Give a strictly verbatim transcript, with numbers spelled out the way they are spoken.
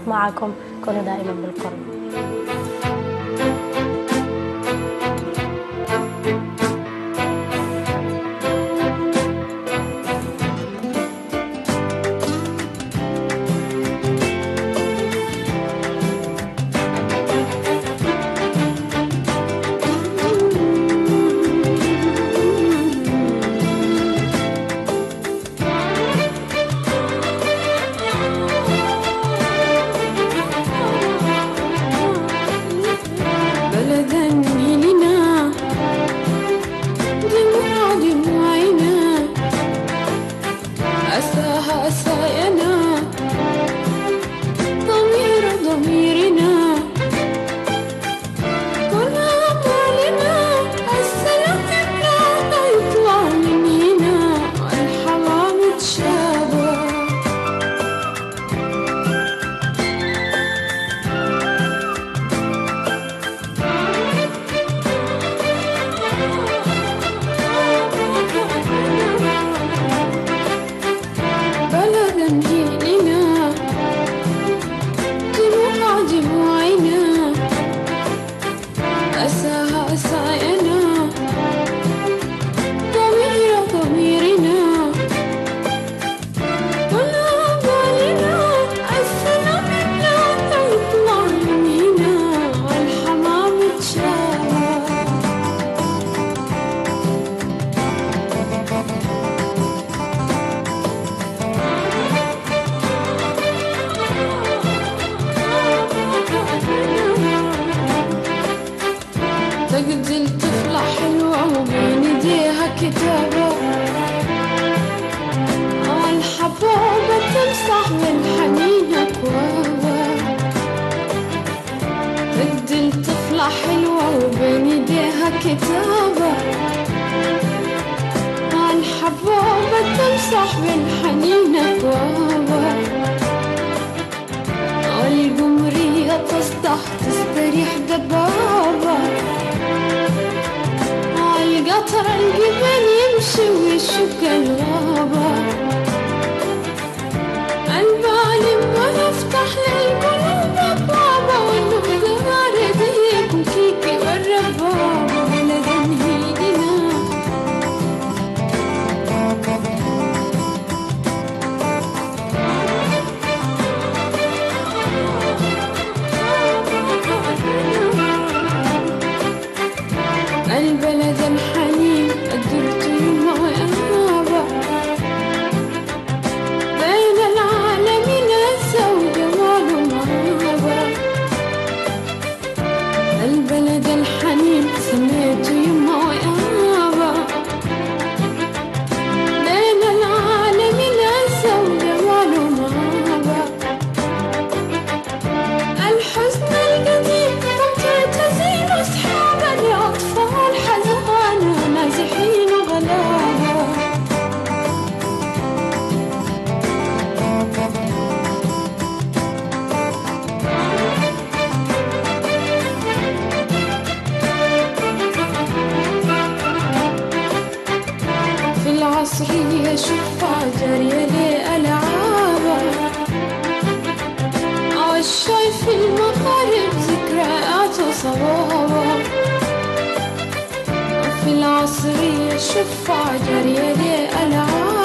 معكم، كونوا دائما بالقرب. تقتل طفلة حلوة وبين ايديها كتابة، الحبوبة تمسح من حنين أكوابها. تقتل طفلة حلوة وبين ايديها كتابة، الحبوبة تمسح من حنين أكوابها. القمرية تصدح تستريح دبابة، القطر الجبل يمشي ويشق الغابة. البالي ما يفتح للقلوب أبوابه، والنهار يديك وكيكي والربابة. بلد هيدنا البلد الحنين قدرت يما وإرهابة، بين العالمين أنسى وجمال ومهابة. البلد الحنين سميته يما وإرهابة، بين العالمين أنسى وجمال ومهابة. الحزن القديم ممكن تزين أصحابه لأطفال حزانة نازحين وغلابة. في العصرية شفعة جارية لألعابة، عالشاي في المغارب ذكريات وصوابة. في العصرية شفعة جارية لألعابة،